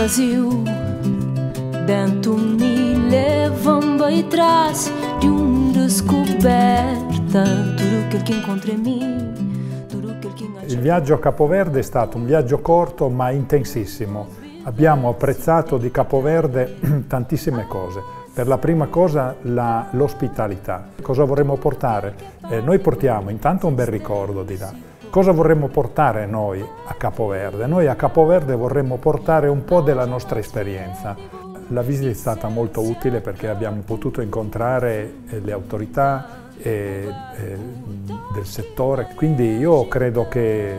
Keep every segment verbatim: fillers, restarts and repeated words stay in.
vazio dentro me leva-me atrás de uma descoberta. Tudo aquilo que encontrei em mim, tudo aquilo que Il viaggio a Capoverde è stato un viaggio corto ma intensissimo. Abbiamo apprezzato di Capoverde tantissime cose. Per la prima cosa l'ospitalità. Cosa vorremmo portare? Eh, noi portiamo intanto un bel ricordo di là. Cosa vorremmo portare noi a Capoverde? Noi a Capoverde vorremmo portare un po' della nostra esperienza. La visita è stata molto utile perché abbiamo potuto incontrare eh, le autorità eh, eh, del settore, quindi io credo che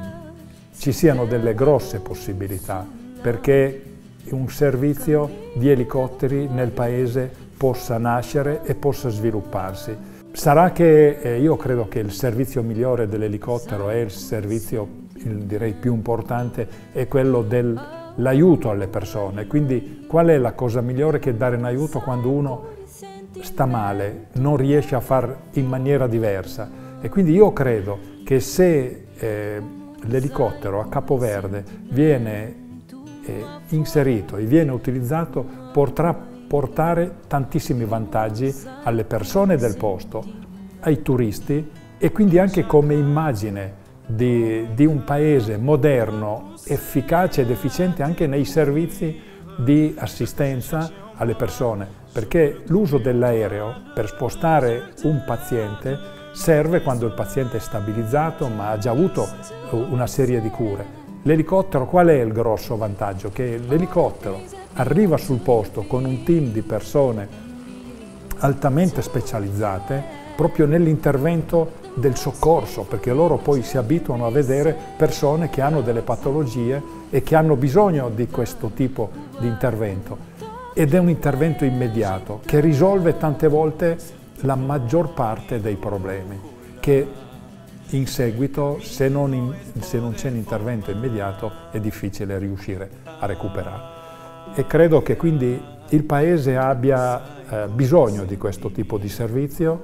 ci siano delle grosse possibilità perché un servizio di elicotteri nel paese possa nascere e possa svilupparsi. Sarà che eh, io credo che il servizio migliore dell'elicottero è il servizio, il, direi più importante, è quello dell'aiuto alle persone. Quindi qual è la cosa migliore che dare un aiuto quando uno sta male, non riesce a far in maniera diversa? E quindi io credo che se eh, l'elicottero a Capoverde viene inserito e viene utilizzato potrà portare tantissimi vantaggi alle persone del posto, ai turisti e quindi anche come immagine di, di un paese moderno, efficace ed efficiente anche nei servizi di assistenza alle persone, perché l'uso dell'aereo per spostare un paziente serve quando il paziente è stabilizzato ma ha già avuto una serie di cure. L'elicottero, qual è il grosso vantaggio? Che l'elicottero arriva sul posto con un team di persone altamente specializzate proprio nell'intervento del soccorso, perché loro poi si abituano a vedere persone che hanno delle patologie e che hanno bisogno di questo tipo di intervento. Ed è un intervento immediato che risolve tante volte la maggior parte dei problemi, che in seguito, se non, in, se non c'è un intervento immediato, è difficile riuscire a recuperare. E credo che quindi il Paese abbia eh, bisogno di questo tipo di servizio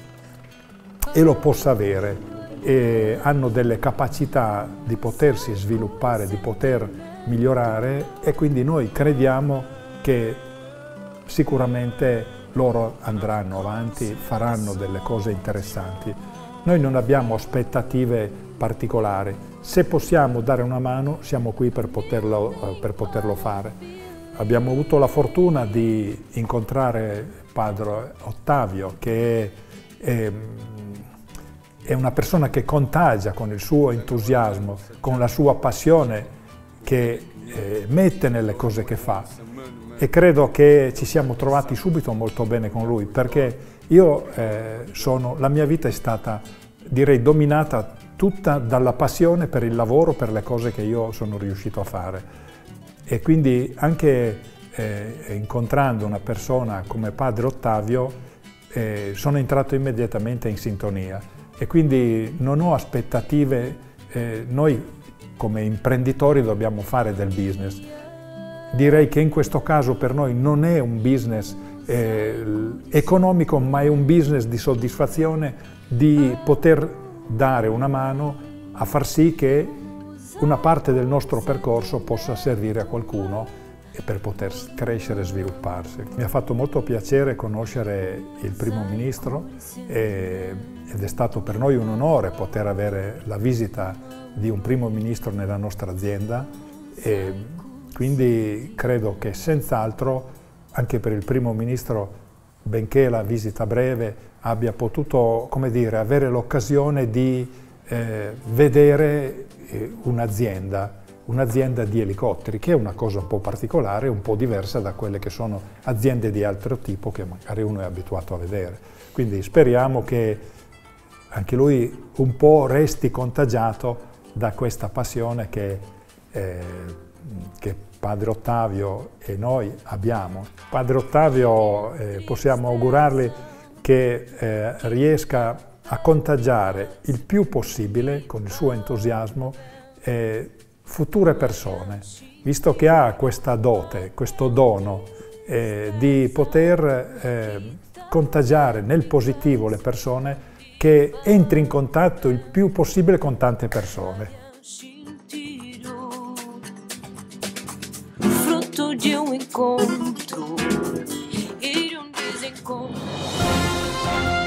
e lo possa avere. E hanno delle capacità di potersi sviluppare, di poter migliorare e quindi noi crediamo che sicuramente loro andranno avanti, faranno delle cose interessanti. Noi non abbiamo aspettative particolari, se possiamo dare una mano siamo qui per poterlo, per poterlo fare. Abbiamo avuto la fortuna di incontrare padre Ottavio che è, è, è una persona che contagia con il suo entusiasmo, con la sua passione che eh, mette nelle cose che fa e credo che ci siamo trovati subito molto bene con lui perché Io eh, sono, la mia vita è stata, direi, dominata tutta dalla passione per il lavoro, per le cose che io sono riuscito a fare. E quindi anche eh, incontrando una persona come padre Ottavio eh, sono entrato immediatamente in sintonia. E quindi non ho aspettative, eh, noi come imprenditori dobbiamo fare del business. Direi che in questo caso per noi non è un business Eh, economico, ma è un business di soddisfazione di poter dare una mano a far sì che una parte del nostro percorso possa servire a qualcuno e per poter crescere e svilupparsi. Mi ha fatto molto piacere conoscere il primo ministro e, ed è stato per noi un onore poter avere la visita di un primo ministro nella nostra azienda e quindi credo che senz'altro anche per il primo ministro, benché la visita breve, abbia potuto, come dire, avere l'occasione di eh, vedere eh, un'azienda, un'azienda di elicotteri, che è una cosa un po' particolare, un po' diversa da quelle che sono aziende di altro tipo che magari uno è abituato a vedere. Quindi speriamo che anche lui un po' resti contagiato da questa passione che, eh, che padre Ottavio e noi abbiamo. Padre Ottavio eh, possiamo augurargli che eh, riesca a contagiare il più possibile con il suo entusiasmo eh, future persone, visto che ha questa dote, questo dono eh, di poter eh, contagiare nel positivo le persone, che entri in contatto il più possibile con tante persone. medo de um encontro e de um desencontro.